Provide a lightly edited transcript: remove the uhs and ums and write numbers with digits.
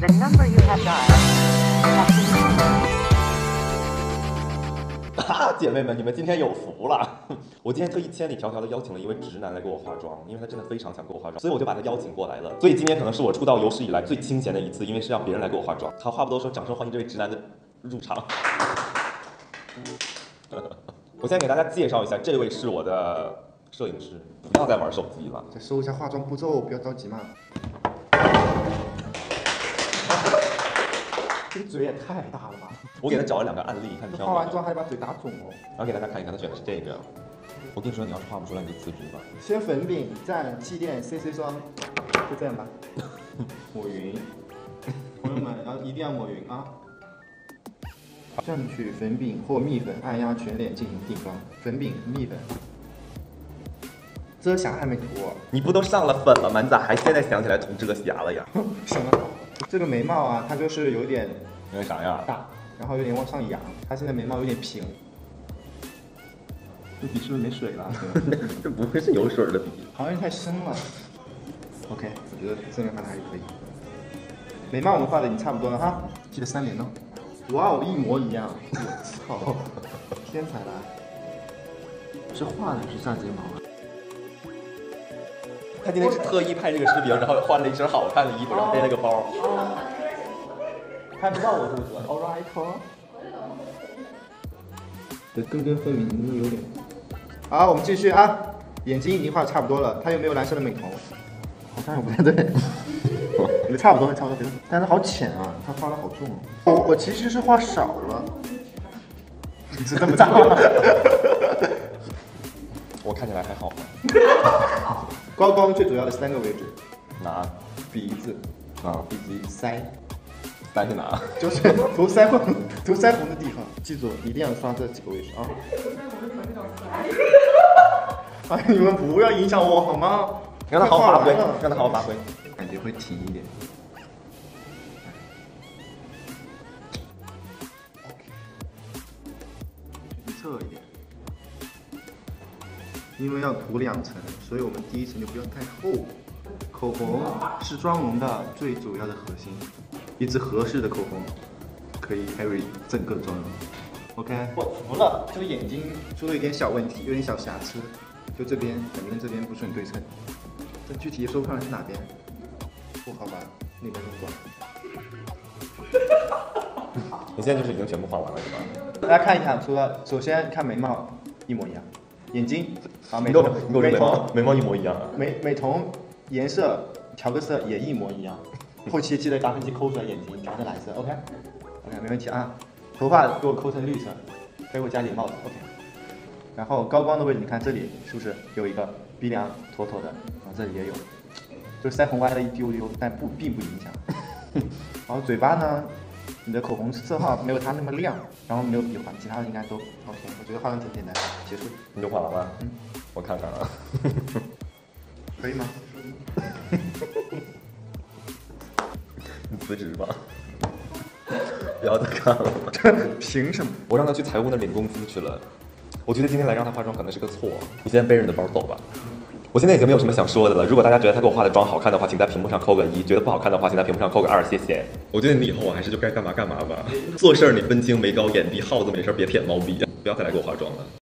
The number you have dialed has been 姐妹们，你们今天有福了！我今天特意千里迢迢的邀请了一位直男来给我化妆，因为他真的非常想给我化妆，所以我就把他邀请过来了。所以今天可能是我出道有史以来最清闲的一次，因为是让别人来给我化妆。好，话不多说，掌声欢迎这位直男的入场。我先给大家介绍一下，这位是我的摄影师，不要再玩手机了。 再说一下化妆步骤，不要着急嘛。这个嘴也太大了吧！ 我给他找了2个案例，看你挑哪个。 化完妆还把嘴打肿哦。 然后给大家看一看，他选的是这个。我跟你说，你要是画不出来，你就辞职吧。 先粉饼，蘸气垫 CC 霜，就这样吧。抹匀，朋友们，然后一定要抹匀啊！蘸取粉饼或蜜粉，按压全脸进行定妆。粉饼、蜜粉，遮瑕还没涂哦。 你不都上了粉了吗？你咋还现在想起来涂遮瑕了呀？ 什么？这个眉毛啊，它就是有点因为啥呀？ 大，然后有点往上扬。它现在眉毛有点平。这笔是不是没水了？ 这不会是有水的笔？ 好像太深了。OK， 我觉得这边画的还可以。眉毛我们画的已经差不多了哈，记得3连哦。哇哦，一模一样！我操，天才啦！是画的是上睫毛啊？ 他今天是特意拍这个视频，然后换了一身好看的衣服，然后背了个包。 看不到我是不是 ？Alright。对，根根分明，有点。好，我们继续啊。眼睛已经画的差不多了，他有没有蓝色的美瞳？好像也不太对。也差不多，差不多。但是好浅啊，他画的好重哦。我其实是画少了。你是这么大吗？ 我看起来还好吗？ 高光最主要的3个位置， 哪？ 鼻子啊， 以及腮， 腮是哪？ 就是涂腮红的地方。记住，一定要刷这几个位置啊！哎，你们不要影响我好吗？ 让他好好发挥，让他好好发挥。 感觉会挺一点。侧一点。因为要涂2层，所以我们第1层就不要太厚。口红是妆容的最主要的核心，一支合适的口红可以 carry 整个妆容。OK， 我服了，这个眼睛出了一点小问题，有点小瑕疵，就这边感觉跟这边不是很对称，但具体也说不上来是哪边。不好吧，那边更短。 你现在就是已经全部画完了是吧？ 大家看一看，除了首先看眉毛一模一样。眼睛啊， 你给我眉毛一模一样啊！ 美瞳颜色调个色也一模一样。后期记得打分机抠出来眼睛调成蓝色 ，OK， 没问题啊。头发给我抠成绿色，给我加顶帽子 ，OK。然后高光的位置，你看这里是不是有一个鼻梁妥妥的？啊，这里也有，就腮红歪了一丢丢，但并不影响。然后嘴巴呢？你的口红色号没有它那么亮，然后没有笔画，其他的应该都 OK。我觉得化妆挺简单，结束。 你就画完了？嗯，我看看啊。 可以吗？ 你辞职吧，不要再看了。 凭什么？ 我让他去财务那领工资去了。我觉得今天来让他化妆可能是个错。你先背着你的包走吧。我现在已经没有什么想说的了。如果大家觉得他给我化的妆好看的话，请在屏幕上扣个1；觉得不好看的话，请在屏幕上扣个2，谢谢。我觉得你以后还是就该干嘛干嘛吧。做事儿你分清眉高眼低，耗子没事别舔猫逼，不要再来给我化妆了。